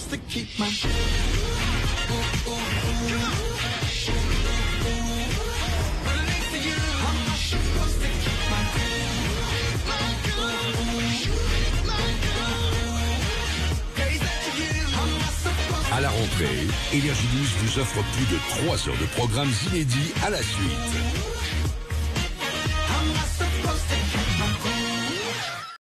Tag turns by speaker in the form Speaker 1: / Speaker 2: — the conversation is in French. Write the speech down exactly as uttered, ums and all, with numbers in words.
Speaker 1: supposed to keep my...
Speaker 2: À la rentrée, Énergie douze vous offre plus de trois heures de programmes inédits à la suite.